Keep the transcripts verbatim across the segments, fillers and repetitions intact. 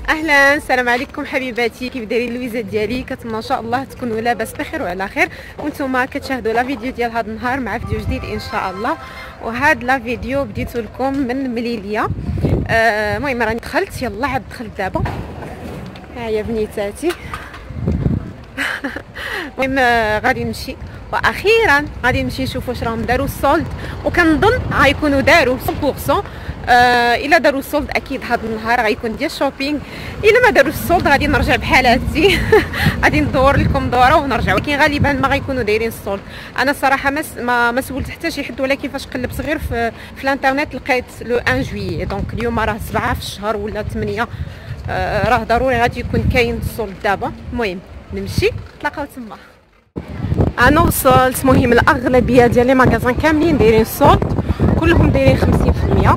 اهلا، السلام عليكم حبيباتي، كيف دايرين اللويزات ديالي؟ كنتمنى ان شاء الله تكونوا لاباس بخير وعلى خير، وانتم كتشاهدوا لا فيديو ديال هذا النهار مع فيديو جديد ان شاء الله. وهاد لا فيديو بديت لكم من مليليه. المهم آه راني دخلت، يلا عاد دخلت دابا. ها هي بنيتاتي. المهم آه غادي نمشي، واخيرا غادي نمشي نشوف واش راهم داروا السولد، وكنظن غيكونوا داروا مية بالمية. آه الا داروا السولد اكيد هذا النهار غيكون ديال شوبينغ، الا ما داروا السولد غادي نرجع بحال هادشي. غادي ندور لكم دوره ونرجع، ولكن غالبا ما غيكونوا دايرين السولد. انا الصراحه ما ما سولت حتى شي حد، ولكن فاش قلبت غير في, في الانترنت لقيت لو واحد جويي، دونك اليوم راه سبعة في الشهر ولا ثمانية. آه راه ضروري غادي يكون كاين السولد دابا. المهم نمشي نتلاقاو تما. انا وصلت. المهم الاغلبيه ديال لي ماغازان كاملين دايرين السولد، كلهم دايرين خمسين في المية،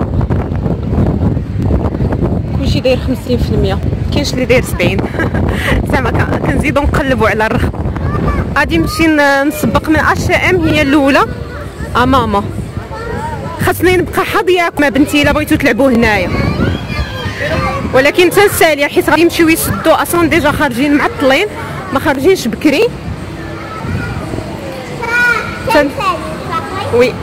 كلشي داير خمسين في المية، كاينش اللي داير سبعين. زعما كنزيدو نقلبوا على الرخ. غادي نمشي نسبق من اش ام، هي الاولى اماما. خاصني نبقى حاضيه مع بنتي الا بغيتو تلعبوا هنايا، ولكن تنسالي حيت غادي يمشيو يسدوا اصلا ديجا خارجين معطلين، ما خارجينش بكري. تن... وي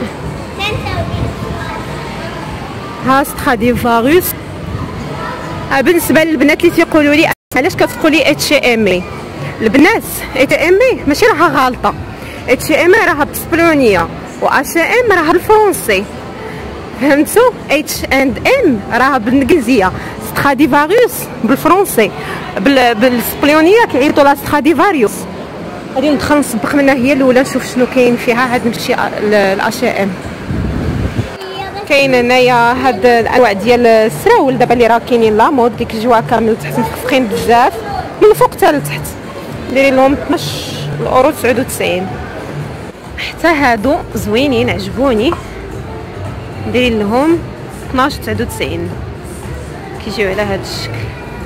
ها ستراديفاروس. بالنسبه للبنات اللي تيقولوا لي علاش كتقولي اتش ام اي، البنات اتش ام اي ماشي راها غالطه، اتش ام اي راها بالاسبانيه و اش ام راها بالفرنسي، فهمتوا؟ اتش اند ام راها بالانجليزيه، ستراديفاروس بالفرنسي، بالاسبانيه كيعيطوا لها ستراديفاريوس. غادي ندخل نسبق منها هي الاولى نشوف شنو كاين فيها. عاد نمشي لاش ام. كاين هنايا هاد الانواع ديال السراول دابا اللي راه كاينين لا مود، ديك الجوا كامل تحت مخفقين بزاف من الفوق حتى لتحت، دايرين لهم اثناش اورو تسعة وتسعين. حتى هادو زوينين عجبوني، دايرين لهم اثناش تسعة وتسعين، كيجيو على هاد الشكل.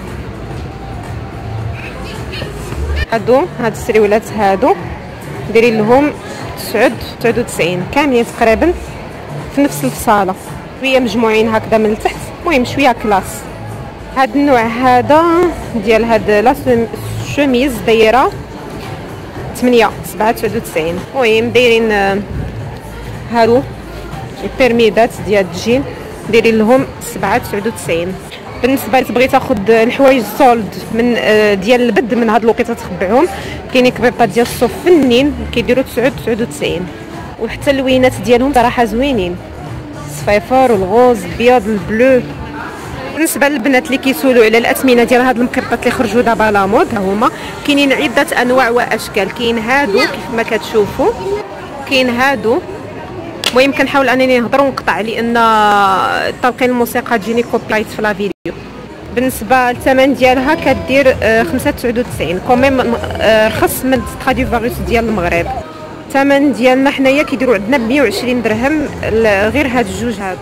هادو هاد السريولات هادو دايرين لهم تسعة وتسعين، كاملين تقريبا في نفس الفصاله، شويه مجموعين هكذا من التحت. المهم شويه كلاس. هاد النوع هذا ديال هاد لا شوميز دايره ثمانية سبعة تسعة وتسعين. المهم دايرين هادو البيرميدات ديال الجين دايرين لهم سبعة تسعة وتسعين. بالنسبه لتبغي تاخذ الحوايج سولد من ديال البد من هاد الوقيته تخبعهم، كاينين كبيبات ديال الصوف فنين كيديروا تسعة تسعة وتسعين، وحتى اللوينات ديالهم صراحه زوينين، الصفيفر والغوز الابيض البلو. بالنسبه للبنات اللي كيسولوا على الاثمنه ديال هاد المقرطات اللي خرجوا دابا لا مود، ها هما كاينين عده انواع واشكال. كاين هادو كيف ما كتشوفوا، كاين هادو. المهم كنحاول انني نهضر ونقطع لان تلقين الموسيقى تجيني كوبلايت في لا فيديو. بالنسبه للثمن ديالها كدير خمسة تسعة وتسعين، كوميم رخص من ستراديفاروس ديال المغرب. الثمن ديالنا حنايا كيديروا عندنا ب مية وعشرين درهم غير هاد الجوج هادو.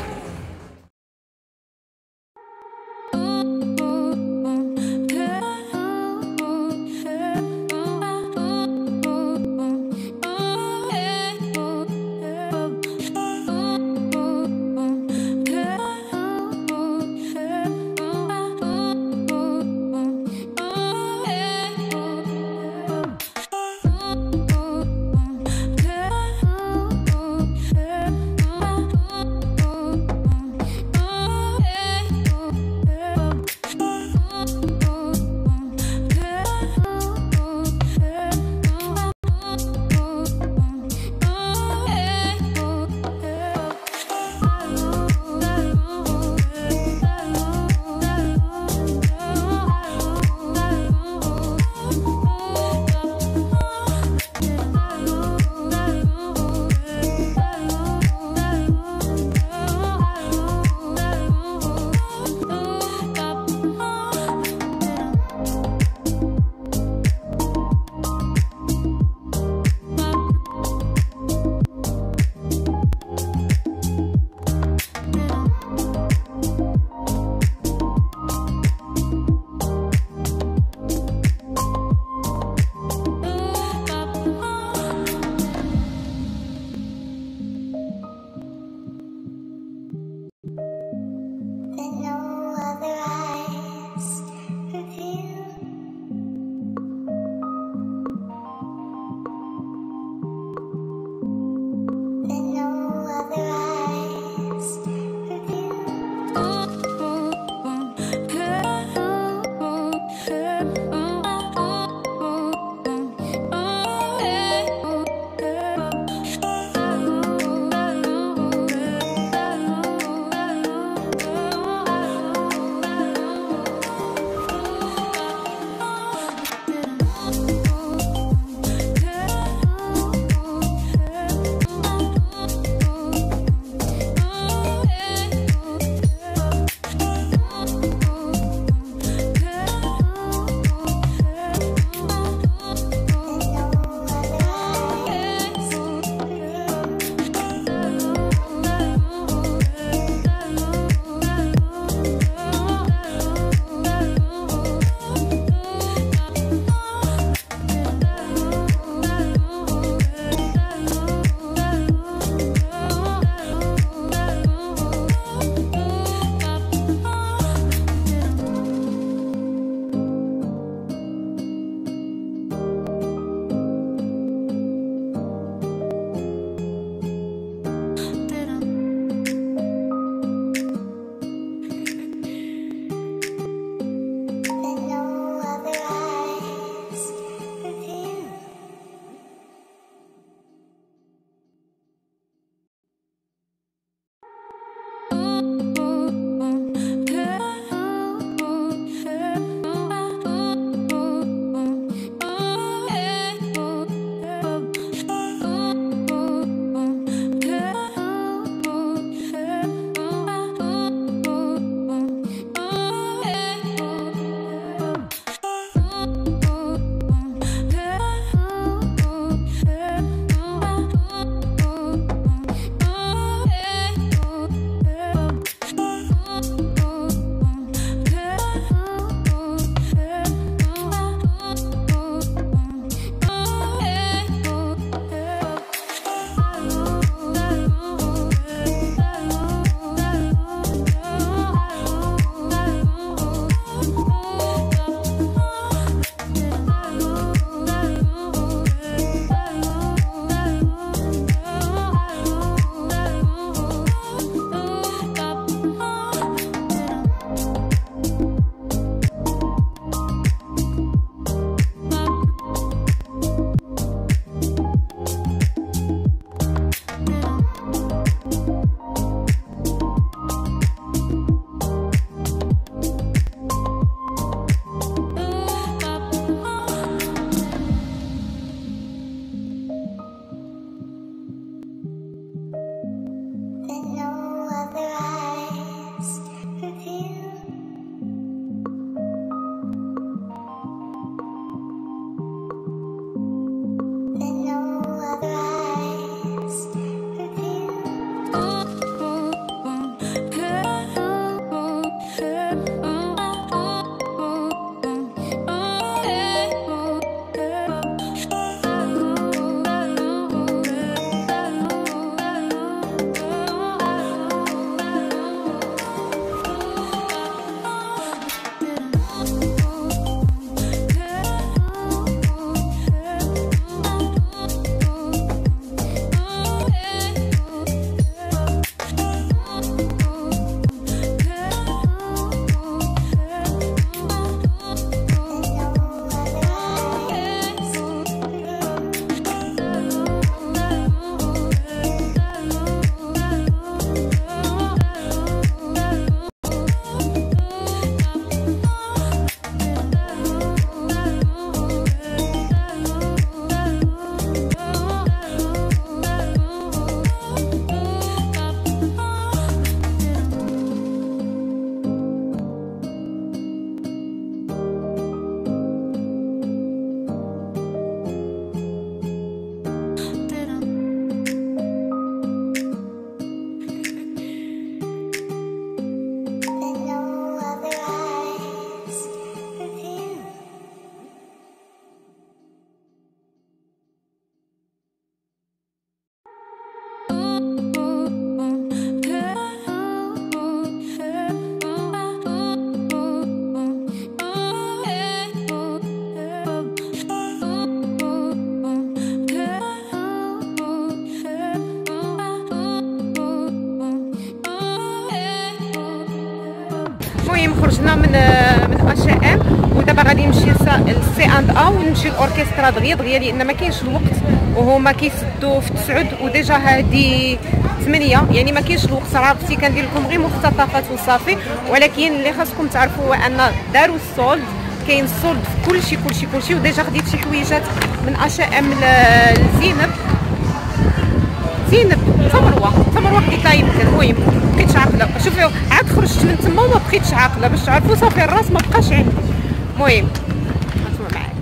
المهم خرجنا من من اش ام، ودابا غادي نمشي للسي اند ا ونمشي الاوركسترا دغيا دغيا، لان ما كاينش الوقت وهما كيسدوا في تسعود وديجا هادي ثمانية، يعني ما كاينش الوقت. راه اختي كندير لكم غير مقتطفات وصافي، ولكن اللي خاصكم تعرفوا هو ان داروا السولد، كاين السولد في كلشي كلشي كلشي. وديجا خديت شي حويجات من اش ام لزينب زينب تمروه تمروه خديتها يمكن. المهم بقيتش عاقله، شوفوا عاد خرجت من تما وما بقيتش عاقله، باش تعرفوا صافي الراس ما بقاش عندي. المهم هانتوما معايا.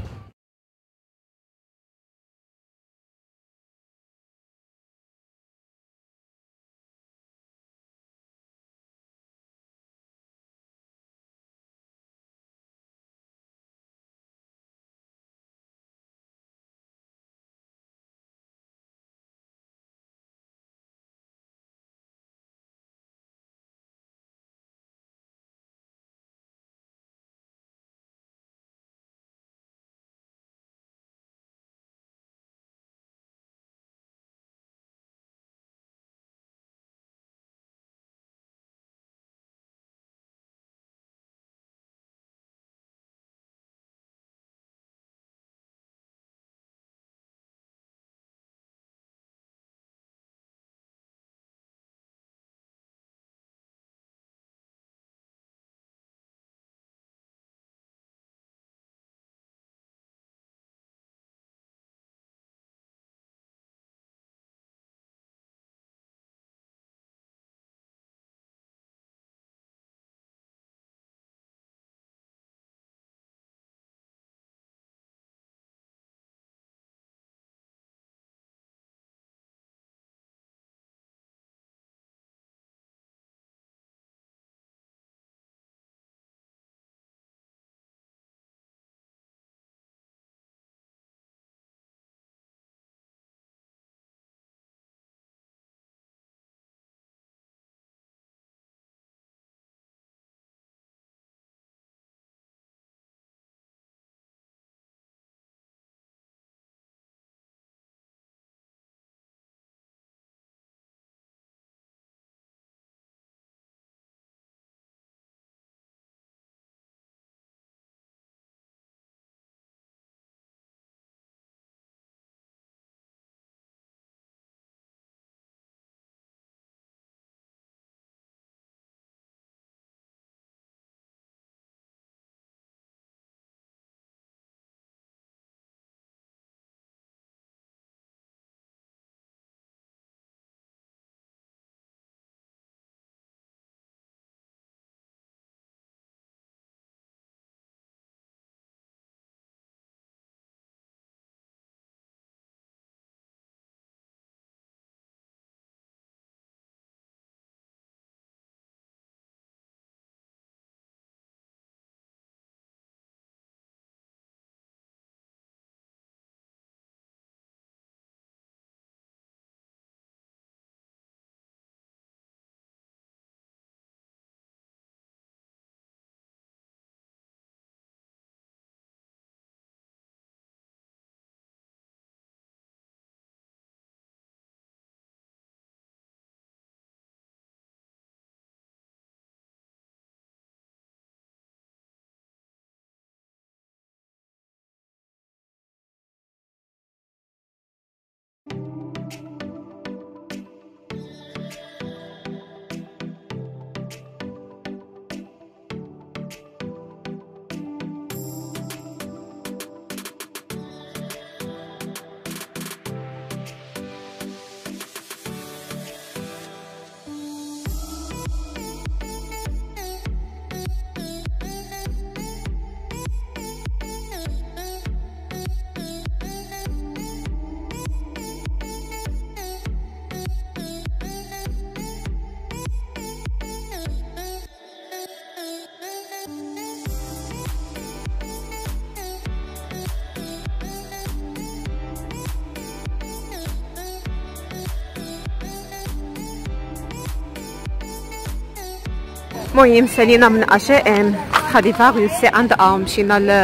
المهم سالينا من اش ام خديفه سي عند ا مشينا ل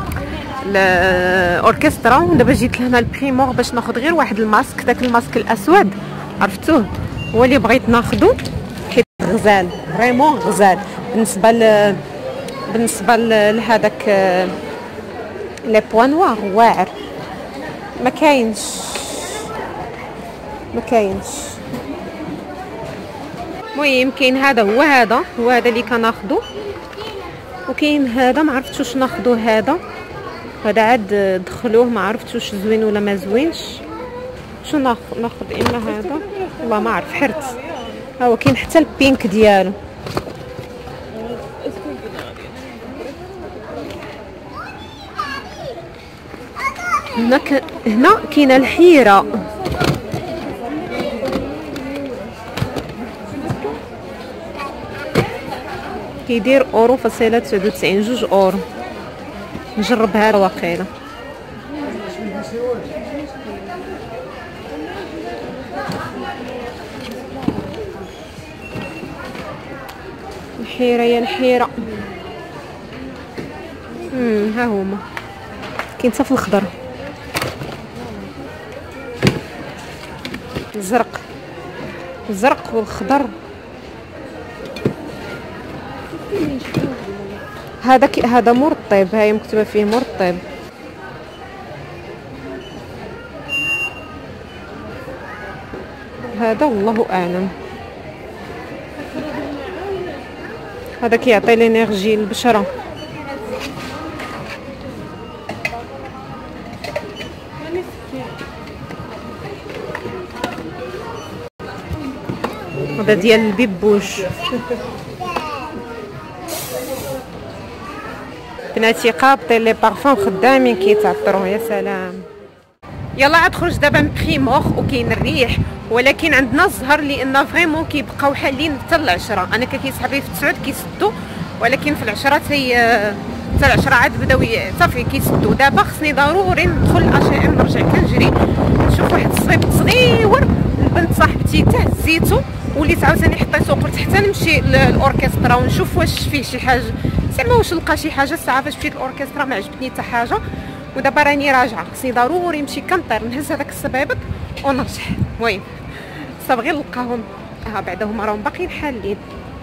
الاوركسترا، ودابا جيت لهنا البريمور باش ناخذ غير واحد الماسك، داك الماسك الاسود عرفتوه هو اللي بغيت ناخذو حيت غزال فريمون غزال. بالنسبه ل بالنسبه لهذاك لي بوان نوار واعر ما كاينش ما كاينش المهم كاين هذا هو هذا هو هذا اللي كناخذو، وكاين هذا ما عرفتش واش ناخذو. هذا هذا عاد دخلوه ما عرفتش واش زوين ولا ما زوينش. شو ناخذ ناخذ اما هذا والله ما عرف حرت. ها هو كاين حتى البينك ديالو. هنا ك... هنا كاينه الحيره. كيدير اورو فاصله تسعة وتسعين جوج اورو. نجرب هذا واقيلا. الحيره يا الحيره. امم ها هما كاين حتى في الخضر، الزرق الزرق والخضر. هذا هذا مرطب، هاي مكتوبه فيه مرطب. هذا والله اعلم. هذا كيعطي الانرجي للبشره. هذا ديال البيبوش. بناتي قابطين لي بارفان خدامين كيتعطروا. يا سلام. يلا عاد خرج دابا من بريمور وكاين الريح، ولكن عندنا الزهر لان فريمون كيبقاو حالين حتى العشرة. انا كيسحب لي في التسعود كيسدوا، ولكن في العشرة تي حتى العشرة عاد بداو صافي كيسدوا. دابا خصني ضروري ندخل لاش ام نرجع كنجري نشوف واحد الصغيب صغيور البنت صاحبتي تهزيتو وليت عاوتاني حطيتو قلت حتى نمشي للاوركسترا ونشوف واش فيه شي حاجه زعما واش لقى شي حاجه. الساعه فاش مشيت الاوركسترا ما عجبتني حتى حاجه، ودابا راني راجعه خصني ضروري نمشي كنطير نهز هذاك السبابك ونرجع. المهم صافي غير نلقاهم ها بعدا هما راهم باقيين حالين.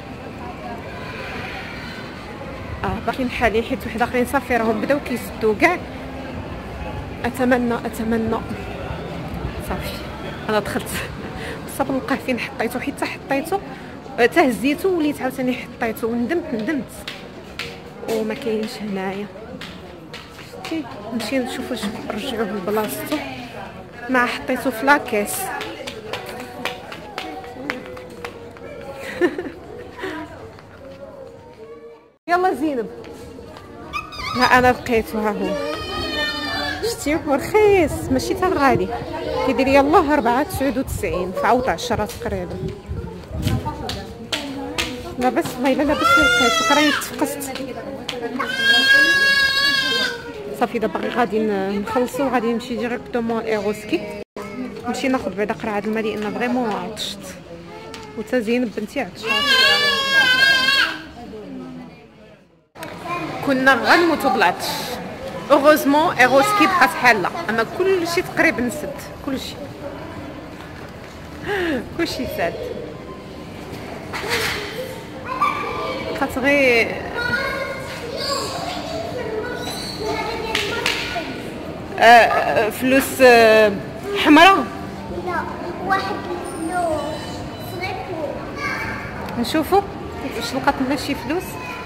اه باقيين حالين حيت واحد اخرين صافي راهم بداو كيسدوا كاع. اتمنى اتمنى صافي انا دخلت صافي نلقاه فين حطيتو حتى حطيتو تهزيتو وليت عاوتاني حطيتو وندمت ندمت وما كاينش هنايا. شتي نمشي نشوف واش نرجعوه لبلاصتو مع حطيتو في لاكيس. يلا زينب ها انا لقيتو ها هو. شتي رخيص ماشي تا غالي كيدير يلاه ربعة تسعود وتسعين في عوض عشرة تقريبا. لاباس مايله لاباس لقيتو كراني تفقست. صافي دابا غادي نخلصو غادي نمشي ديريكتومون لايروسكي نمشي ناخذ بعدا قرعه الماء لان فريمون عطشت وتا زينب بنتي عطشات. كنا غنموتو بالعطش. اوغوزمون ايروسكي بقات حاله اما كلشي تقريبا سد كلشي كلشي ساد. بقات غير آه فلوس آه حمراء. لا واحد الفلوس صغير. نشوفوا واش لقات لنا شي فلوس.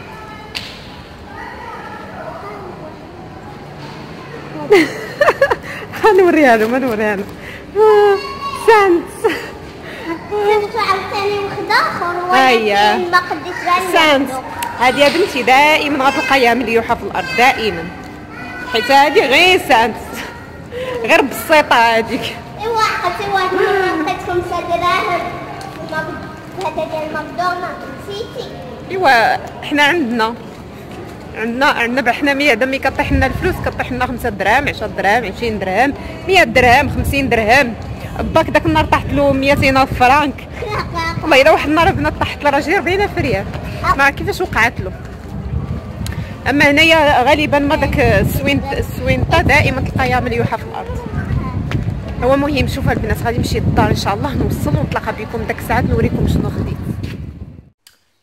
غنوريها لهم غنوريها لهم. سانت درت عاوتاني واحد اخر ولكن ما قديتش سانت. هادي يا بنتي دائما غتلقايها مليوحه في الارض دائما حيت هادي غير سانت غير بسيطه هاديك. ايوا عقلتي واحد لقيت خمسة دراهم هذا ديال ماكدونالدز نسيتي. ايوا حنا عندنا عندنا عندنا حنا مية دمي كطيح لنا الفلوس كطيح لنا خمسة دراهم عشرة دراهم عشرين درهم مية درهم خمسين درهم. باك داك النهار طاحت له مئتين الف فرانك. والله الا واحد النهار بنات طاحت لراجلي أربعين الف ريال ما عرف كيفاش وقعت له. اما هنايا غالبا ما داك السوين السوينطه دائما تلقايها مليوحه في الارض. هو مهم شوفوا البنات غادي نمشي للدار ان شاء الله نوصل ونتلاقى بكم داك الساعات نوريكم شنو خديت.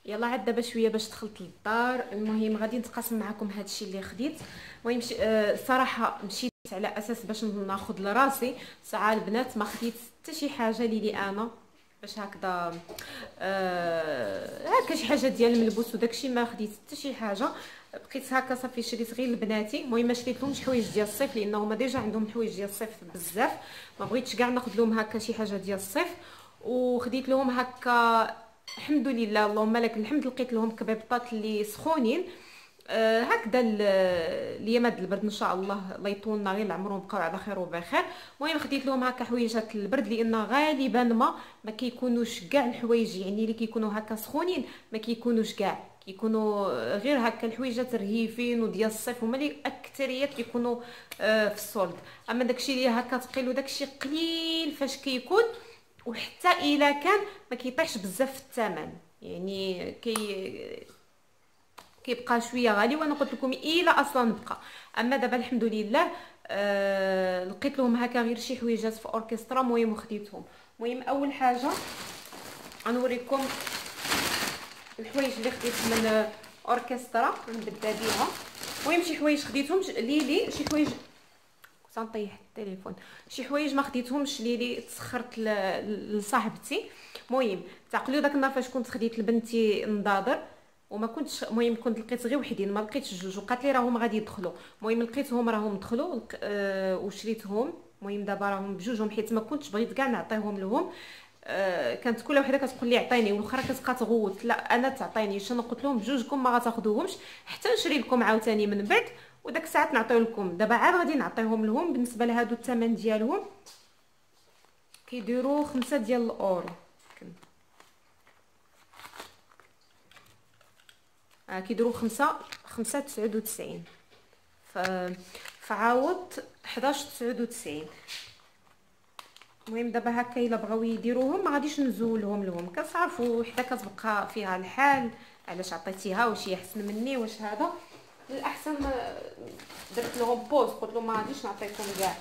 يلا عاد دابا شويه باش دخلت للدار. المهم غادي نتقاسم معكم هذا الشيء اللي خديت. المهم الصراحه آه مشيت على اساس باش ناخذ لراسي. ساعه البنات ما خديت حتى شي حاجه لي انا باش هكذا آه هكا شي حاجه ديال الملبوس وداكشي، ما خديت حتى شي حاجه. بقيت هكا صافي شريت غير لبناتي. المهم ما شريت لهمش حوايج ديال الصيف لانه هما ديجا عندهم حوايج ديال الصيف بزاف، ما بغيتش كاع ناخذ لهم هكا شي حاجه ديال الصيف. وخديت لهم هكا الحمد لله اللهم لك الحمد لقيت لهم كبيبطات اللي سخونين آه هكذا الايام هاد البرد ان شاء الله الله يطولنا غير العمر ونبقاو على خير وبخير. المهم خديت لهم هكا حويجات البرد لان غالبا ما ما كيكونوش كاع الحوايج يعني اللي كيكونوا هكا سخونين ما كيكونوش كاع، كيكونوا غير هكا الحويجات رهيفين وديال الصيف هما اللي اكثريه كيكونوا آه في السولد. اما داكشي اللي هكا ثقيل وداكشي قليل فاش كيكون، وحتى الا كان ما كيطيحش بزاف في الثمن يعني كي كيبقى شويه غالي. وانا قلت لكم الا اصلا بقى. اما دابا الحمد لله آه لقيت لهم هكا غير شي حويجات في اوركسترا. المهم وخديتهم. المهم اول حاجه غنوريكم الحوايج اللي خديت من اوركسترا نبدا بها. المهم شي حوايج خديتهم ليلي، شي حوايج سنطيح التليفون، شي حوايج ما خديتهمش ليلي تسخرت لصاحبتي. المهم تعقلوا داك النهار فاش كنت خديت لبنتي نضاضر وما كنتش، المهم كنت لقيت غير وحدين ما لقيتش جوج وقالت لي راهم غادي يدخلوا. المهم لقيتهم راهم دخلوا أه وشريتهم. المهم دابا راهم بجوجهم حيت ما كنتش بغيت كاع نعطيهم لهم. أه كانت كل وحده كتقول لي عطيني والاخرى كتبقى تغوت لا انا تعطيني. شنو قلت لهم بجوجكم ما غتاخذوهمش حتى نشري لكم عاوتاني من بعد وداك الساعات نعطيو لكم. دابا عاد غادي نعطيهم لهم. بالنسبه لهادو الثمن ديالهم كيديروا خمسة ديال الاورو. آه كيديروا خمسة خمسة تسعود وتسعين ف فعاوض حداش تسعود وتسعين. المهم دابا هكا الا بغاو يديروهم ما غاديش نزولهم لهم. كتعرفوا وحده كتبقى فيها الحال علاش عطيتيها واش هي احسن مني واش هذا. الاحسن درت لهم بوز قلت لهم ما غاديش نعطيكم كاع.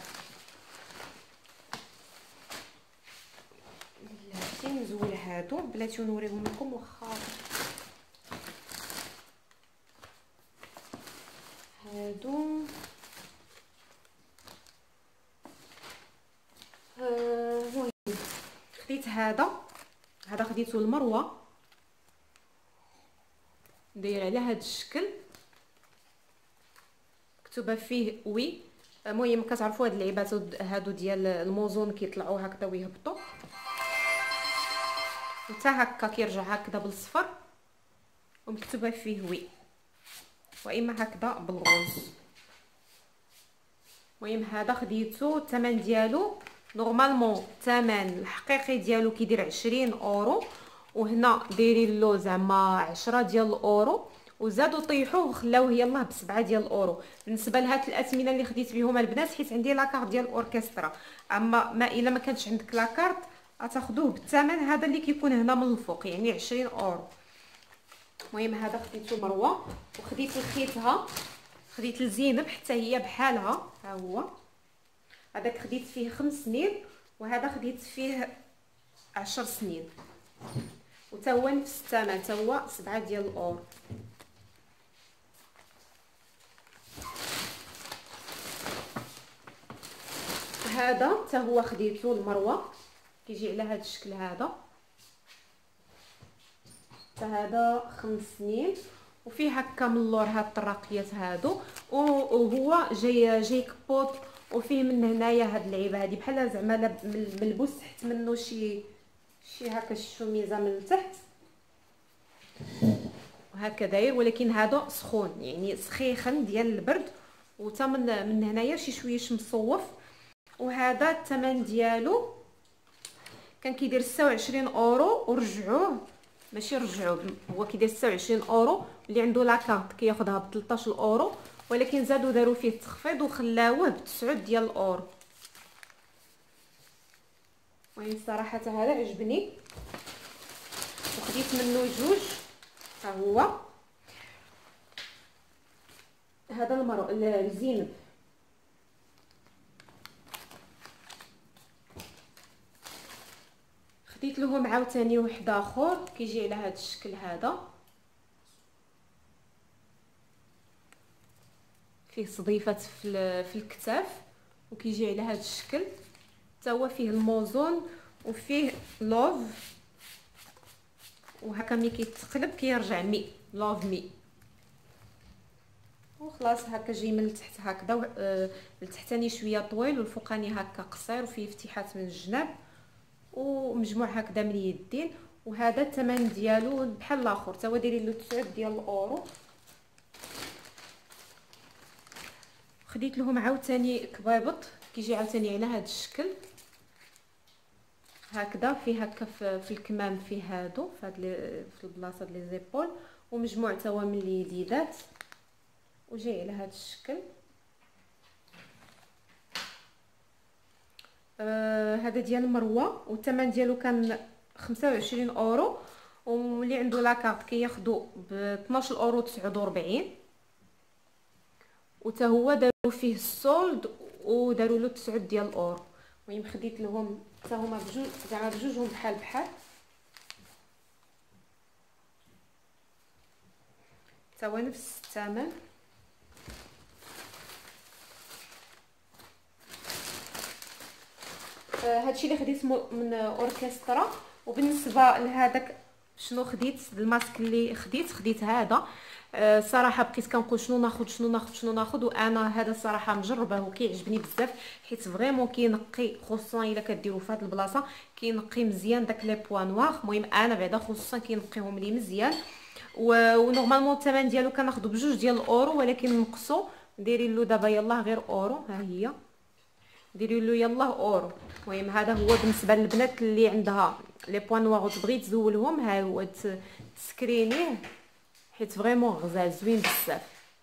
بلاتي نزول هادو بلاتي ونوريهم لكم واخا هادو المهم آه خديت هذا هذا خديته المروه داير على هذا الشكل مكتوبه فيه وي. المهم كتعرفوا هاد اللعيبات هادو ديال الموزون كيطلعوا هكذا ويهبطوا حتى هكا كيرجع هكذا بالصفر ومكتوبه فيه وي واما هكذا بالغوز. المهم هذا خديته الثمن ديالو نورمالمون الثمن الحقيقي ديالو كيدير عشرين اورو وهنا دايرين له زعما عشرة ديال الاورو وزادوا طيحوه وخلاوه يلاه بسبعة ديال الاورو. بالنسبه لهاد الاثمنه اللي خديت بهم البنات حيت عندي لاكارت ديال الاوركسترا. اما ما الا ما كانش عندك لاكارت غتاخذوه بالثمن هذا اللي كيكون هنا من الفوق يعني عشرين اورو. المهم هذا خديته مروه وخديت لخيتها خديت لزينب حتى هي بحالها. ها هو هذاك خديت فيه خمس سنين وهذا خديت فيه عشر سنين وتا هو نفس الثمن تا هو سبعة ديال الاورو. هذا تا هو خديته المروه كيجي على هذا الشكل هذا فهذا خمس سنين وفيه هكا من اللور هاد الطراقيات هادو وهو جاي جاي كبوط وفيه من هنايا هاد اللعيبه هادي بحال زعما ملبوس تحت منه شي شي هكا الشوميزه من التحت وهكا داير ولكن هذا سخون يعني سخيخن ديال البرد وتا من من هنايا شي شويش مصوف. وهذا الثمن ديالو كان كيدير ستة وعشرين اورو ورجعوه ماشي رجعوه هو كيدير ستة وعشرين اورو اللي عنده لاكارت كياخذها ب ثلاثة عشر اورو ولكن زادوا داروا فيه التخفيض وخلاوه ب تسعة ديال الاورو. المهم صراحه هذا عجبني وخديت منه جوج. ها هو هذا المرو الزينب خديت لهم عاوتاني واحد اخر كيجي على هذا الشكل هذا فيه صديفات في في الكتاف وكيجي على هذا الشكل. حتى هو فيه الموزون وفيه لوف، وهكا ملي كيتقلب كيرجع مي لوف مي. وخلاص هكا جاي من التحت هكذا، آه التحتاني شويه طويل والفوقاني هكا قصير وفيه فتحات من الجناب ومجموع هكذا من اليدين. وهذا الثمن ديالو بحال الاخر، تا هو دايرين له تسعة ديال الاورو. خديت لهم عاوتاني كبابط كيجي عاوتاني على هذا الشكل هكذا، فيه هكا في الكمام فيه هادو في هاد في البلاصه ديال لي زيبول، ومجموع تا هو من اليديدات وجاي على هذا الشكل. آه هذا ديال مروه والثمن ديالو كان خمسة وعشرين اورو، واللي عنده لاكارت كياخذوا ب اثناش اورو تسعة وأربعين. وتا هو داروا فيه السولد وداروا له تسعة ديال الاورو. المهم خديت لهم حتى هما بجوج زعما بجوجهم بحال بحال، تا هو نفس الثمن. هادشي اللي خديت من اوركسترا. وبالنسبه لهذاك شنو خديت الماسك اللي خديت خديت هذا. أه صراحه بقيت كنقول شنو ناخذ شنو ناخذ شنو ناخذ وانا هذا الصراحه مجربه وكيعجبني بزاف، حيت فريمون كينقي خصوصا الا كديروا في هذه البلاصه كينقي مزيان داك لي بوان نوار. المهم انا بعدا خصوصا كينقيهم لي مزيان. ونورمالمون الثمن ديالو كناخذو بجوج ديال الاورو، ولكن نقصو دايرين له دابا يلاه غير اورو. ها هي ديروا له يلاه اورو. المهم هذا هو بالنسبه للبنات اللي عندها لي بوان نوار وتبغي تزولهم، ها هو تسكرينيه حيت فريمون غزال زوين بزاف.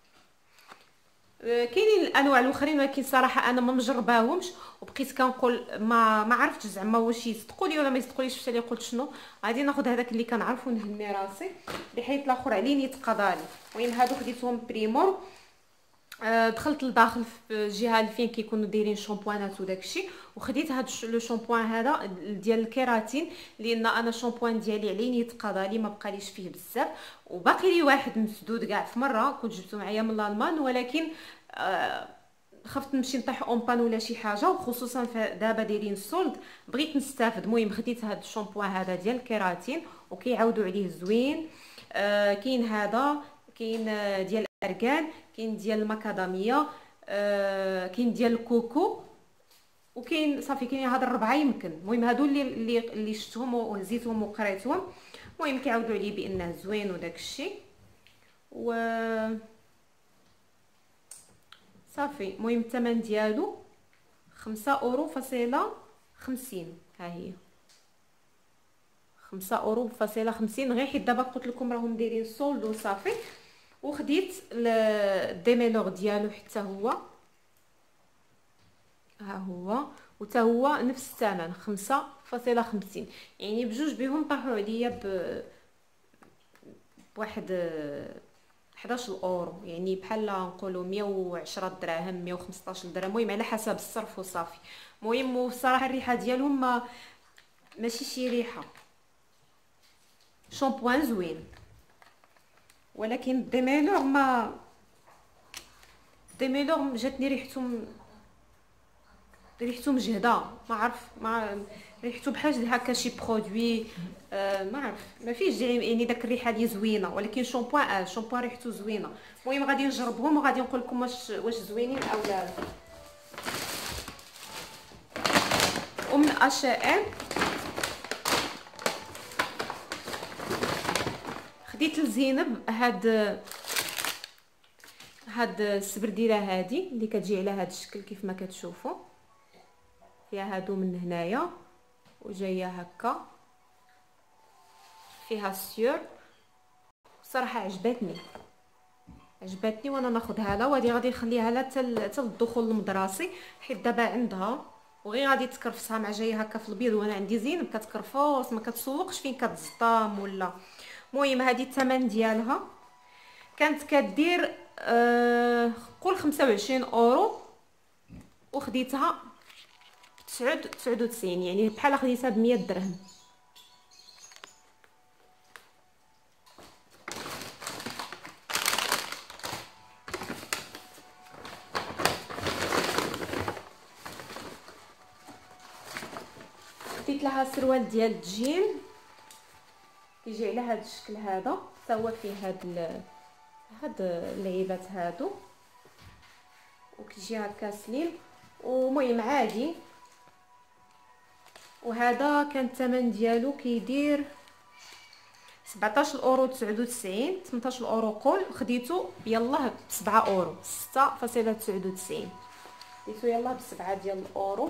كاينين الانواع الاخرين ولكن صراحه انا ما مجرباهمش، وبقيت كنقول ما ما عرفتش زعما واش يصدقوا لي ولا ما يصدقوليش. فاش اللي قلت شنو غادي ناخذ هذاك اللي كنعرف ونهني راسي بحيث الاخر علين يتقضى لي. المهم هادو خديتهم بريمور. دخلت لداخل في الجهه اللي فين كيكونوا دايرين شامبوانات وداكشي، وخديت هذا لو شامبوان هذا ديال الكيراتين لان انا الشامبوان ديالي عليني يتقضى لي ما بقاليش فيه بزاف، وباقي لي واحد مسدود كاع في مره كنت جبته معايا من الالمان، ولكن آه خفت نمشي نطيح اون بان ولا شي حاجه، وخصوصا دابا دايرين السولد بغيت نستافد. المهم خديت هذا الشامبوان هذا ديال الكيراتين وكيعاودوا عليه زوين. آه كاين هذا، كاين ديال الاركان، كاين ديال المكاداميه، آه كاين ديال الكوكو، وكاين صافي كاين هاد الربعه يمكن. المهم هادو اللي اللي, اللي شفتهم وهزيتهم وقريتهم. المهم كيعاودوا عليه بانه زوين وداك الشيء و صافي. المهم الثمن ديالو خمسة اورو فاصله خمسين. ها هي خمسة اورو فاصله خمسين غير حيت دابا قلت لكم راهم دايرين سولد وصافي. وخديت الديميلور ديالو حتى هو ها هو، وتا هو نفس الثمن خمسة فاصله خمسين. يعني بجوج بهم طاحوا عليا ب بواحد حداش اورو، يعني بحال نقولوا مية وعشرة دراهم مية وخمسطاش درهم، المهم على حسب الصرف وصافي. المهم والصراحه الريحه ديالهم ما ماشي شي ريحه، شامبوان زوين، ولكن الديميلور ما الديميلور جاتني ريحتهم ريحته مجهده، ما عرف ما ريحته بحال هكا شي برودوي آه ما عرف ما فيش يعني داك الريحه دي زوينه، ولكن شامبوان اه شامبوان ريحته زوينه. المهم غادي نجربهم وغادي نقول لكم واش واش زوينين او لا. ومن اش ام خديت لزينب هاد هاد السبرديله هادي اللي كتجي على هاد الشكل كيف ما كتشوفوا، فيها هادو من هنايا وجايه هكا فيها السيور. صراحه عجبتني عجبتني وانا ناخذها لها، وغادي غادي نخليها لها حتى الدخول المدرسي حيت دابا عندها وغير غادي تكرفسها مع جايه هكا في البيض، وانا عندي زينب كتكرفص ما كتسوقش فين كتزطام ولا. المهم هذه الثمن ديالها كانت كدير أه قول خمسة وعشرين اورو، وخديتها تسعة وتسعين يعني بحال خديتها ب مية درهم. خديت لها السروال ديال الجين كيجي على هذا الشكل هذا، حتى هو فيه هاد هاد اللعيبات هادو، وكيجي هكا سليم ومهم عادي. وهذا كان الثمن ديالو كيدير سبعطاش اورو تسعة وتسعين، ثمنطاش اورو قول. خديته يلاه ب سبعة اورو، ستة فاصلة تسعة وتسعين، خديته يلاه ب سبعة ديال الاورو.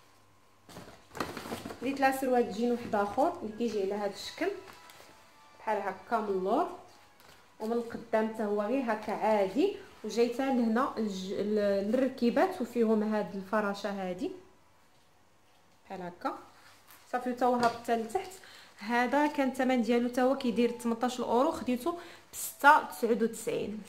خديت لها سروال جين واحد اخر اللي كيجي على هذا الشكل بحال هكا من اللور، ومن القدام حتى هو غير هكا عادي، وجايته لهنا للركيبات وفيهم هاد الفراشه هادي بحال هكا صافي، حتى هو هابط لتحت. هذا كان الثمن ديالو حتى هو كيدير ثمنطاش اورو، خديته ب ستة تسعة وتسعين.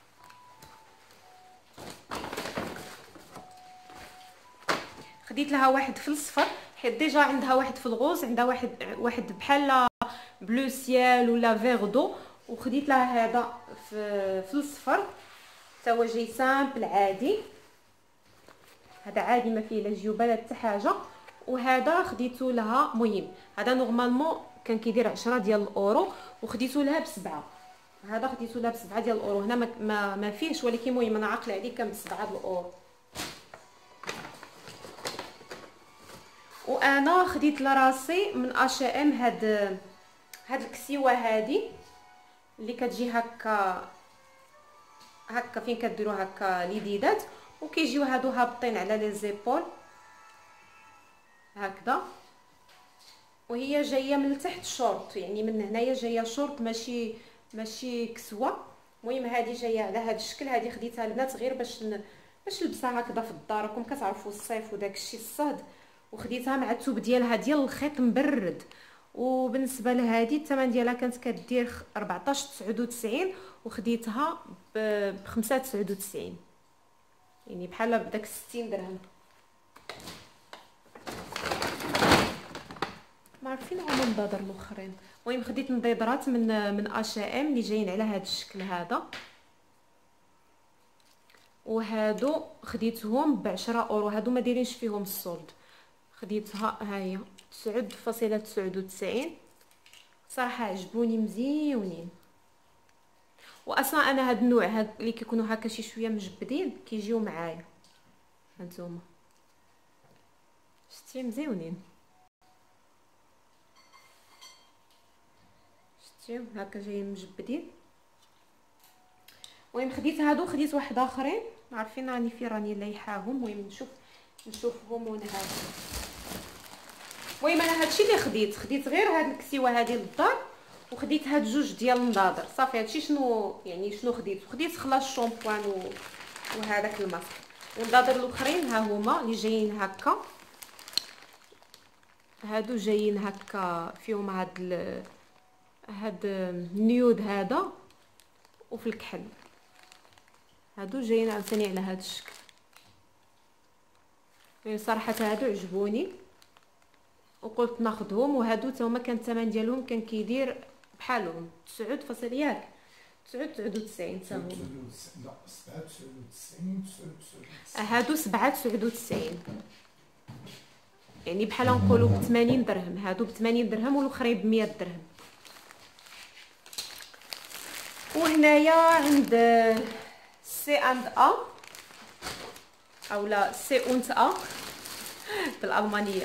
خديت لها واحد في الصفر حيت ديجا عندها واحد في الغوز، عندها واحد واحد بحال بلو سيال ولا فيغ دو، وخديت لها هذا في في الصفر حتى هو جاي سامبل عادي، هذا عادي ما فيه لا جيوبه لا حتى حاجه. وهذا خديته لها مهم، هذا نورمالمون كان كيدير عشرة ديال الاورو وخديته لها بسبعة، هذا خديته لها بسبعة ديال الاورو. هنا ما ما, ما فيهش، ولكن المهم انا عاقله عليه كان بسبعة د الاورو. وانا خديت لراسي من اش ام هاد هاد الكسيوه هادي اللي كتجي هكا هكا فين كديروا هكا ليديدات، وكيجيو هادو هابطين على لي زيبول هكذا، وهي جايه من التحت شورت، يعني من هنايا جايه شورت ماشي ماشي كسوه. المهم هذه جايه على هذا الشكل، هذه خديتها البنات غير باش ن... باش نلبسها هكذا في الدار، راكم كتعرفوا الصيف وداك الشيء الصهد، وخديتها مع الثوب ديالها ديال الخيط مبرد. وبالنسبه لهذه الثمن ديالها كانت كدير أربعطاش تسعة وتسعين، وخديتها ب خمسة تسعة وتسعين، يعني بحال بداك ستين درهم. ما عارفين هما النضادر الاخرين. المهم خديت نضيدرات من من اش ام اللي جايين على هذا الشكل هذا، وهادو خديتهم ب عشرة اورو، هادو ما دايرينش فيهم السولد. خديتها هاهي تسعة فاصلة تسعة وتسعين، صراحه عجبوني مزيونين. واصلا انا هاد النوع هاد اللي كيكونوا هكا شي شويه مجبدين كيجيو معايا، هانتوما شتي مزيونين، شتي هكا جايين مجبدين. المهم خديت هادو، خديت واحد اخرين ما عارفين راني في راني لايحاهم. المهم نشوف نشوفهم ونهار. المهم انا هادشي اللي خديت، خديت غير هاد الكسيوه هادي للدار، وخديت هاد جوج ديال النضادر صافي. هادشي شنو يعني شنو خديت؟ خديت خلاص الشامبوان و... وهذاك الماسك. والنضادر الاخرين ها هما اللي جايين هكا، هادو جايين هكا فيهم هاد ال... هاد النيود هذا وفي الكحل، هادو جايين عاوتاني على هاد الشكل. يعني صراحه هادو عجبوني وقلت ناخذهم. وهادو حتى هما كان الثمن ديالهم كان كيدير بحالهم تسعة فاصلة ياك تسعة تسعة وتسعين حتى هما. لا سبعة تسعة وتسعين هادو سبعة تسعة وتسعين، يعني بحال نقولوا ب ثمانين درهم، هادو ب ثمانين درهم والاخرين ب مية درهم. وهنايا عند سي اند ا اولا سي اونت ا بالالمانيه،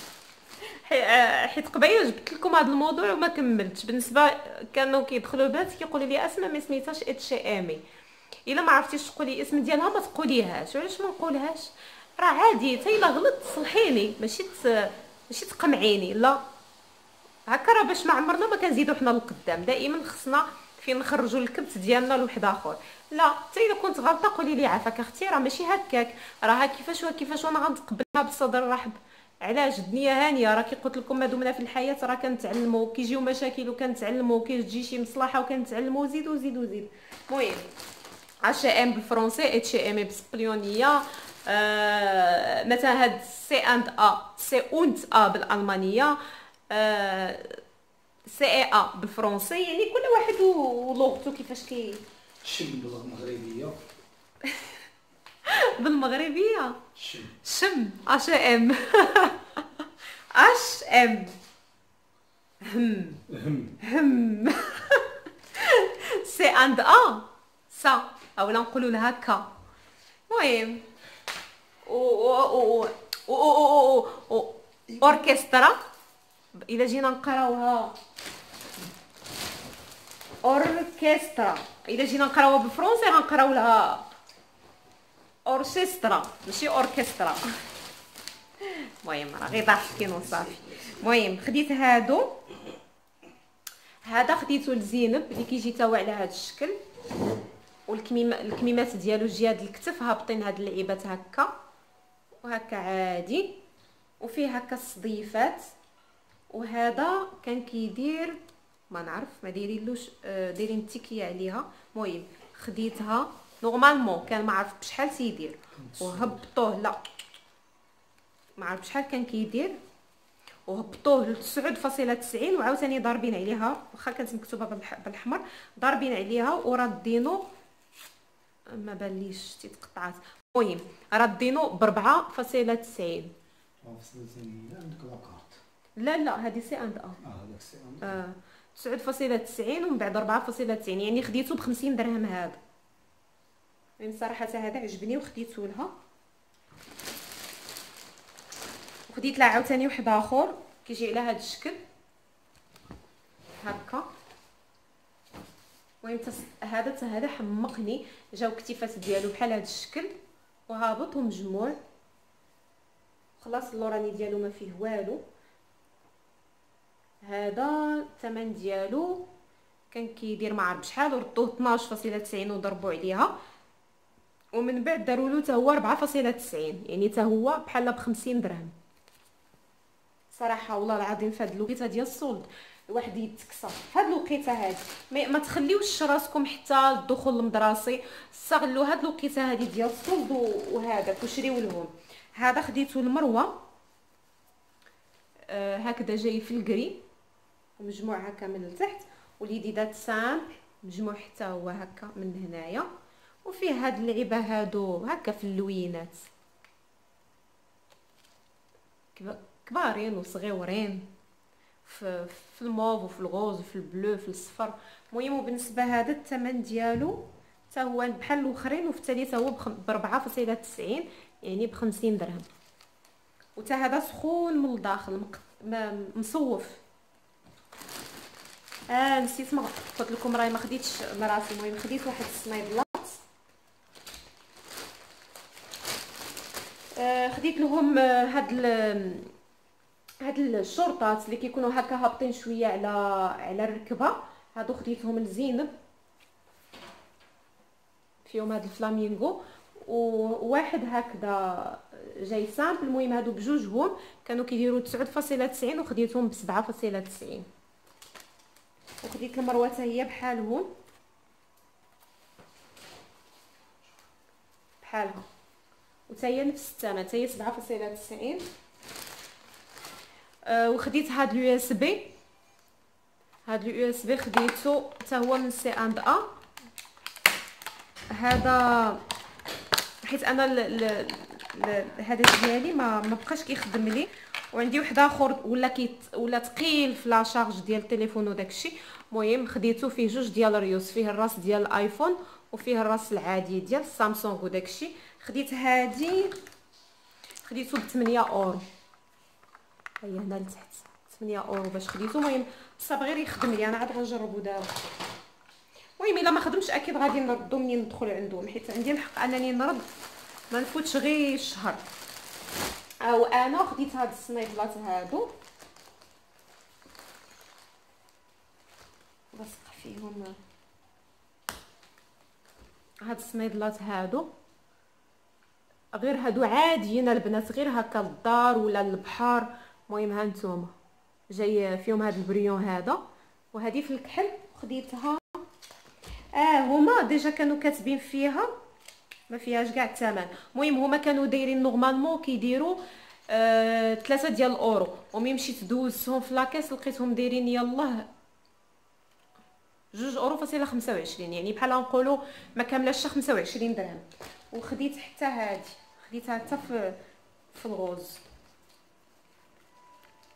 حيت قبيله جبت لكم هذا الموضوع وما كملتش. بالنسبه كانوا كيدخلوا البنات كيقولوا لي اسماء ما سميتهاش اتش امي، الا ما عرفتيش تقولي الاسم ديالها ما تقوليهاش. علاش ما نقولهاش؟ راه عادي، حتى الا غلطت صلحيني، ماشي ماشي تقمعيني، لا هكا راه باش ما عمرنا ما كنزيدوا حنا لقدام. دائما خصنا فين نخرجوا الكبت ديالنا لواحد اخر. لا حتى الا كنت غلطه قولي لي عافاك اختي، راه ماشي هكاك، راه كيفاش وكيفاش، وانا غنتقبلها بصدر رحب. علاش؟ الدنيا هانيه، راه كي قلت لكم ما دمنا في الحياه راه كنتعلموا، كيجيو مشاكل وكنتعلموا، كيجي شي مصلحه وكنتعلموا، زيدوا زيدوا زيد. المهم اش ام بالفرنسي، اتش ام بالسبليونيه، آه مثلا هاد سي اند ا سي اونت ا بالالمانيه، آه سي اي ا بالفرنسي، يعني كل واحد ولغته كيفاش كي شم بالمغربيه بالمغربيه شم شم اش ام اش ام هم هم هم سي اند ا سا اولا نقولوا لها كا. المهم و و و و و اوركسترا الا جينا نقراوها اوركسترا، الا جينا نقراوها بالفرنسي غنقراو لها اوركسترا ماشي اوركسترا. المهم راه غير ضحكين وصافي. المهم خديت هادو، هذا خديتو لزينب اللي كيجي تا هو على هذا الشكل، والكميمه الكميمات ديالو جي هاد الكتف هابطين هاد اللعيبات هكا وهكا عادي، وفيه هكا الصديفات. وهذا كان كيدير ما نعرف ما دايرينلوش دايرين التكيه عليها. المهم خديتها نورمالمون كان ما عرفت بشحال تيدير وهبطوه، لا ما عرفت شحال كان كيدير وهبطوه ل تسعة فاصلة تسعين وعاوتاني ضاربين عليها، واخا كانت مكتوبه بالاحمر ضاربين عليها وردينو ما باليش تيتقطعات. المهم ردينو ب أربعة فاصلة تسعين. عندك لاكارت؟ لا لا هذه سي اند ا اه هذاك سي اند اه تسعة فاصلة تسعين ومن بعد أربعة فاصلة تسعين، يعني خديته ب خمسين درهم هذا. يعني صراحه هذا عجبني وخديته لها. وخديت لها عاوتاني واحد اخر كيجي على هذا الشكل هكا. المهم هذا حتى هذا حمقني، جاو الكتيفات ديالو بحال هذا الشكل وهابط ومجموع، خلاص اللوراني ديالو ما فيه والو. هذا الثمن ديالو كان كيدير ما عرف شحال وردوه اثناش فاصلة تسعين وضربوا عليها، ومن بعد داروا له حتى هو أربعة فاصلة تسعين، يعني حتى هو بحال ب خمسين درهم. صراحه والله العظيم في هذه الوقيته ديال الصولد الواحد يتكسر في هذه الوقيته هذه. ما تخليوش راسكم حتى الدخول المدرسي، استغلوا هذه الوقيته هذه ديال الصولد وهذاك وشريو لهم. هذا خديته لمروه آه هكذا جاي في الكري ومجموع هكا من التحت، واليديدات سامبل مجموع حتى هو هكا من هنايا، وفيه هاد اللعيبه هادو هكا في اللوينات كبارين وصغيورين في في الموف وفي الغوز وفي البلو في الصفر. المهم وبالنسبه هذا الثمن ديالو حتى هو بحال الاخرين، وفي الثالث هو ب أربعة فاصلة تسعين يعني ب خمسين درهم. وتا هذا سخون من الداخل مصوف. اه نسيت ما قلت لكم راهي ما خديتش مراسي. المهم خديت واحد السنايدلات آه خديت لهم آه هاد هاد الشورطات اللي كيكونوا هكا هابطين شويه على على الركبه، هادو خديتهم لزينب فيهم هاد الفلامينغو، وواحد هكذا جاي سامبل. المهم هادو بجوجهم كانوا كيديروا تسعة فاصلة تسعين وخديتهم ب سبعة فاصلة تسعين. وخديت المروه حتى هي بحالهم بحالها وتا هي نفس الثمن، تا هي سبعة فاصلة تسعين. أه وخديت هاد اليو اس بي، هاد اليو اس بي خديته حتى هو من سي اند ا. هذا حيت انا هذا ديالي ما ما بقاش كيخدم لي، وعندي واحد اخر ولا كيت ولا ثقيل في لا شارج ديال التليفون وداكشي. المهم خديته فيه جوج ديال الريوس، فيه الراس ديال الايفون وفيه الراس العادي ديال السامسونج وداكشي. خديت هادي خديته ب ثمانية اورو، هي هنا لتحت ثمانية اورو باش خديته. المهم صاب غير يخدم لي، انا عاد غنجربو دابا. المهم الا ما خدمش اكيد غادي نردو منين ندخل عندهم، حيت عندي الحق انني نرد ما نفوتش غير الشهر. او انا خديت هاد السنايدلات هادو بصق فيهم هاد السنايدلات هادو، غير هادو عاديين البنات غير هكا للدار ولا للبحر. المهم ها نتوما جاي فيهم هاد البريون هذا، وهذه في الكحل خديتها اه هما ديجا كانوا كاتبين فيها ما فيهاش كاع الثمن. المهم هما كانوا دايرين نورمالمون كيديروا آه ثلاثة ديال الاورو، وملي مشيت دوزتهم في لاكاس لقيتهم دايرين يلاه جوج اورو فاصله خمسة وعشرين، يعني بحال نقولوا ما كاملاش خمسة وعشرين درهم. وخديت حتى هذه خديتها حتى في في الغوز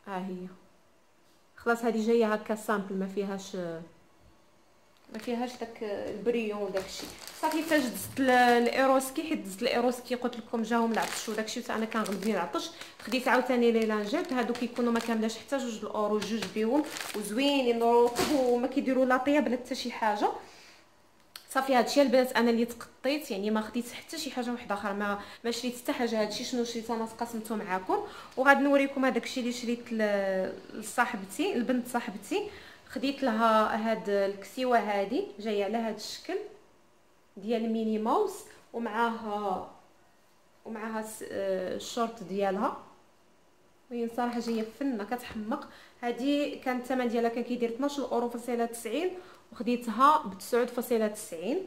ها هي خلاص هذه جايه هكا سامبل ما فيهاش ما فيهاش داك البريون وداكشي. صافي فاش دزت الايروسكي حيت دزت الايروسكي قلت لكم جاهم العطش وداكشي انا كنغلبني العطش، خديت عاوتاني لي لانجيت هادو كيكونوا ما كاملاش حتى جوج الاورو جوج بيهم وزوينين رطب وما كيديروا لا طياب لا حتى شي حاجه. صافي هادشي البنات انا اللي تقطيت يعني ما خديت حتى شي حاجه واحده اخرى ما ما شريت حتى حاجه. هادشي شنو شريت انا قسمته معاكم وغادي نوريكم هذاك الشيء اللي شريت لصاحبتي البنت صاحبتي. خديت لها هاد الكسيوه هادي جايه على هاد الشكل ديال ميني ماوس ومعاها ومعاها الشورت ديالها وهي صراحه جايه فنه كتحمق. هادي كان الثمن ديالها كان كيدير اثناش اورو فاصله تسعين وخديتها ب تسعة فاصله تسعين.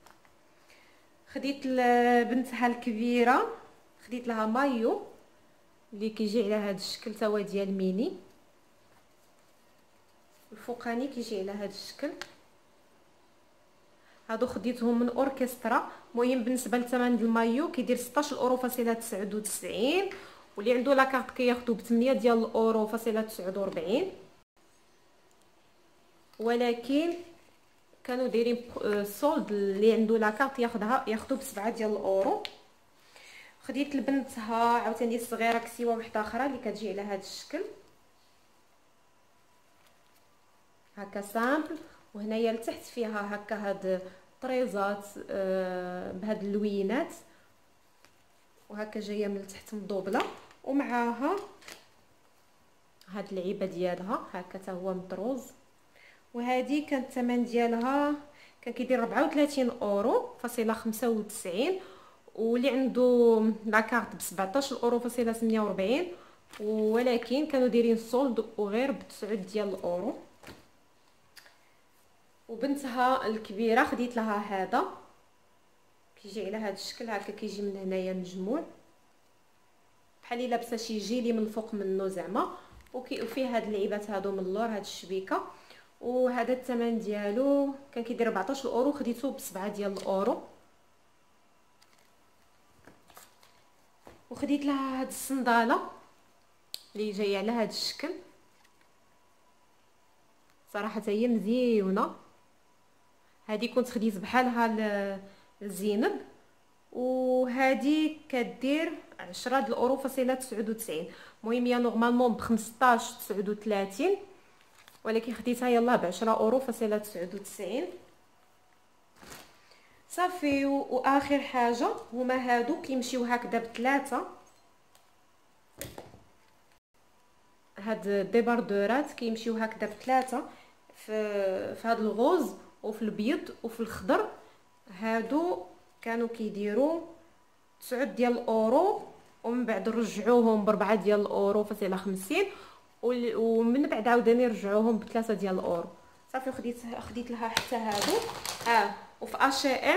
خديت لبنتها الكبيره خديت لها مايو اللي كيجي على هذا الشكل تا هو ديال ميني الفوقاني كيجي على هذا الشكل. هادو خديتهم من اوركسترا. المهم بالنسبه لثمن المايو كيدير ستطاش اورو فاصله تسعة وتسعين واللي عنده لاكارت كياخذو ب ثمانية ديال الاورو فاصله تسعة وأربعين ولكن كانوا دايرين سولد اللي عنده لاكارت ياخذها ياخذو ب سبعة ديال الاورو. خديت لبنتها عاوتاني الصغيره كسيوه وحده اخرى اللي كتجي على هذا الشكل هكا سامبل وهنايا لتحت فيها هكا هاد طريزات آه بهاد اللوينات وهكا جايه من التحت مضوبله ومعاها هاد العيبه ديالها هكا حتى هو مطروز. وهذه كانت الثمن ديالها كان كيدير أربعة وثلاثين اورو فاصله خمسة وتسعين واللي عنده لاكارت ب سبعطاش اورو فاصله ثمانية وأربعين ولكن كانوا دايرين سولد وغير ب تسعة ديال الاورو. وبنتها الكبيره خديت لها هذا كيجي على هذا الشكل هكا كيجي من هنايا مجموع بحال اللي لابسه شي جيلي من الفوق منه زعما وفيه هاد اللعيبات هادو من اللور هاد الشبيكه. وهذا الثمن ديالو كان كيدير أربعطاش اورو خديته ب سبعة ديال الاورو. وخديت لها هاد الصنداله اللي جايه على هاد الشكل صراحه هي مزيونه. هذه كنت خديت بحالها لزينب وهذه كدير عشرة د الاورو فاصله تسعة وتسعين. المهم هي نورمالمون ب خمسطاش تسعة وثلاثين ولكن خديتها يلاه ب عشرة اورو فاصله تسعة وتسعين. صافي واخر حاجه هما هادو كيمشيو هكذا بثلاثه هاد ديباردورات كيمشيو هكذا بثلاثه في في هاد الغوز وفي البيض وفي الخضر. هادو كانوا كيديروا تسعة ديال الاورو ومن بعد رجعوهم بربعة ديال الاورو فاصله خمسين ومن بعد عاوداني رجعوهم بثلاثة ديال الاورو. صافي خديت خديت لها حتى هادو اه. وفي اش ام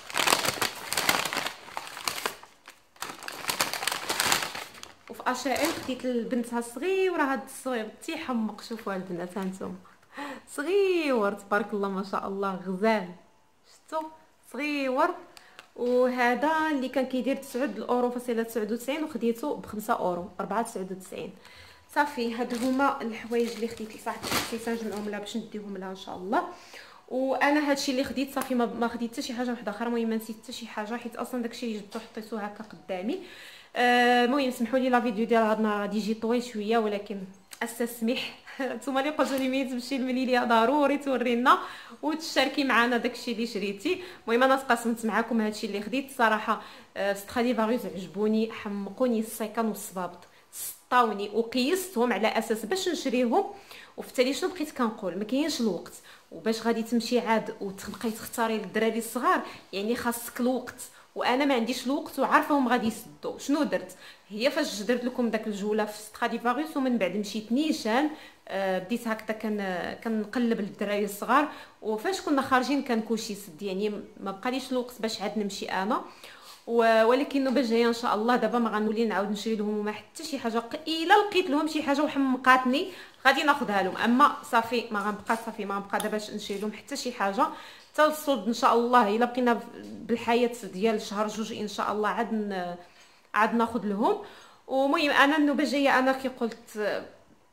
وفي اش ام خديت لبنتها صغيره هاد الصغير تيحمق. شوفوا البنات هانتوما صغيور تبارك الله ما شاء الله غزال شفتوا صغيور. وهذا اللي كان كيدير تسعة الاورو فاصله تسعة وتسعين وخديته ب خمسة اورو أربعة تسعة وتسعين. صافي هادو هما الحوايج اللي خديت لصاحبتي حسيت نجمعهم لها باش نديهم لها ان شاء الله. وانا هادشي اللي خديت صافي ما, ما خديت حتى شي حاجه واحده اخرى. المهم ما نسيت حتى شي حاجه حيت اصلا داكشي اللي جبته حطيته هكا قدامي. المهم آه سمحوا لي لا فيديو ديال هاد النهار غادي يجي طويل شويه ولكن استسمح. نتوما اللي قلتوا لي ملي تمشي المنيليه ضروري تورينا وتشاركي معنا داكشي اللي شريتي. المهم انا تقاسمت معكم هادشي اللي خديت صراحه. ستراديفاريوس عجبوني حمقوني السيكان والصبابط سطاوني وقيستهم على اساس باش نشريهم. وفي التالي شنو بقيت كنقول ما كاينش الوقت وباش غادي تمشي عاد وتبقاي تختاري للدراري الصغار يعني خاصك الوقت وانا ما عنديش الوقت وعارفاهم غادي يسدوا. شنو درت هي فاش درت لكم داك الجوله في ستراديفاريوس ومن بعد مشيت نيشان آه بديت هكذا كان كنقلب للدراري الصغار وفاش كنا خارجين كان كلشي سد يعني ما بقاليش الوقت باش عاد نمشي انا. ولكن النوبه الجايه ان شاء الله دابا ما غنولي نعاود نشري لهم ما حتى شي حاجه الا لقيت لهم شي حاجه وحمقاتني غادي ناخذها لهم. اما صافي ما غنبقى صافي ما غنبقى دابا نشري لهم حتى شي حاجه حتى الصلد ان شاء الله الا بقينا بالحياه ديال شهر جوج ان شاء الله عاد عاد ناخذ لهم. ومهم انا النوبه الجايه انا كي قلت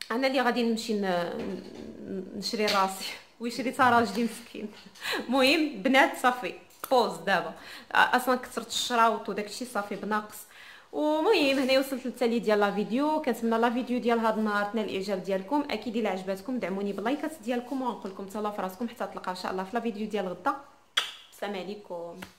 انا اللي غادي نمشي ن- نشري راسي ويشري تا راجلي مسكين. المهم بنات صافي بوز دابا، اصلا كثرت الشراوط وداكشي صافي بناقص. ومهم هنا وصلت للتالي ديال لا فيديو. كنتمنى لا فيديو ديال هذا النهار تنال الاعجاب ديالكم، اكيد الا عجباتكم دعموني باللايكات ديالكم، ونقول لكم تهلاو في راسكم حتى تلقاو ان شاء الله في لا فيديو ديال غدا. السلام عليكم.